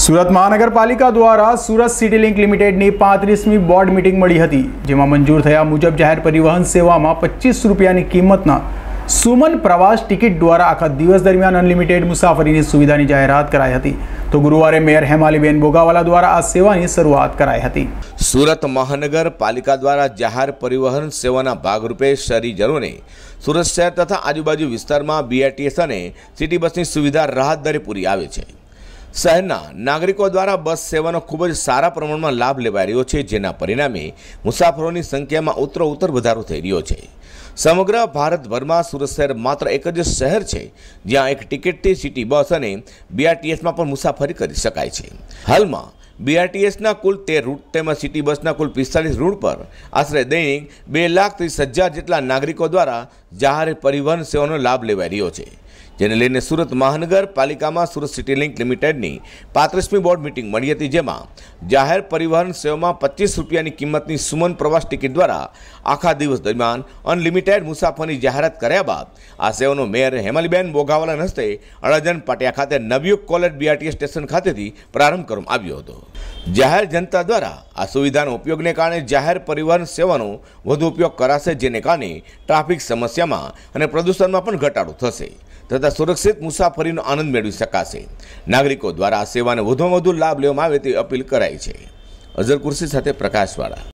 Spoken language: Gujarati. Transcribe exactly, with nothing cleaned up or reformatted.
સુરત મહાનગરપાલિકા દ્વારા સુરત સિટી લિંક લિમિટેડની પાંત્રીસમી બોર્ડ મીટિંગ મળી હતી, જેમાં મંજૂર થયા મુજબ જાહેર પરિવહન સેવામાં પચીસ રૂપિયાની કિંમતના સુમન પ્રવાસ ટિકિટ દ્વારા આખા દિવસ દરમિયાન અનલિમિટેડ મુસાફરીની સુવિધાની જાહેરાત કરાઈ હતી। તો ગુરુવારે મેયર હેમાલીબેન બોગાવાલા દ્વારા આ સેવાની શરૂઆત કરાઈ હતી। સુરત મહાનગરપાલિકા દ્વારા જાહેર પરિવહન સેવાના ભાગરૂપે શહેરીજનોને સુરત શહેર તથા આજુબાજુ વિસ્તારમાં બીઆરટીએસ અને સિટી બસની સુવિધા રાહત દરે પૂરી આવે છે। શહેરના નાગરિકો દ્વારા બસ સેવાનો ખૂબ જ સારા પ્રમાણમાં લાભ લેવાઈ રહ્યો છે, જેના પરિણામે મુસાફરોની સંખ્યામાં ઉત્તરોત્તર વધારો થઈ રહ્યો છે। સમગ્ર ભારતભરમાં સુરત શહેર માત્ર એક જ શહેર છે જ્યાં એક ટિકિટથી સિટી બસ અને બીઆરટીએસમાં પણ મુસાફરી કરી શકાય છે। હાલમાં બીઆરટીએસના કુલ તેર રૂટ તેમજ સિટી બસના કુલ પિસ્તાલીસ રૂટ પર આશરે દૈનિક બે લાખ ત્રીસ હજાર જેટલા નાગરિકો દ્વારા જાહેર પરિવહન સેવાનો લાભ લેવાઈ રહ્યો છે, જેને લઈને સુરત મહાનગરપાલિકામાં સુરત સિટી લિંક લિમિટેડની પાંત્રીસમી બોર્ડ મીટિંગ મળી હતી, જેમાં જાહેર પરિવહન સેવામાં પચીસ રૂપિયાની કિંમતની સુમન પ્રવાસ ટિકિટ દ્વારા આખા દિવસ દરમિયાન અનલિમિટેડ મુસાફરીની જાહેરાત કર્યા બાદ આ સેવાનો મેયર હેમાલીબેન બોગાવાલાના હસ્તે અડાજણ પાટિયા ખાતે નવયુગ કોલેજ બીઆરટીએસ સ્ટેશન ખાતેથી પ્રારંભ કરવામાં આવ્યો હતો। જાહેર જનતા દ્વારા આ સુવિધાના ઉપયોગને કારણે જાહેર પરિવહન સેવાનો વધુ ઉપયોગ કરાશે, જેને કારણે ટ્રાફિક સમસ્યામાં અને પ્રદૂષણમાં પણ ઘટાડો થશે તથા સુરક્ષિત મુસાફરીનો આનંદ મેળવી શકાશે। નાગરિકો દ્વારા આ સેવાને વધુમાં વધુ લાભ લેવામાં આવે તેવી અપીલ કરાઈ છે। અઝર કુર્સી સાથે પ્રકાશવાળા।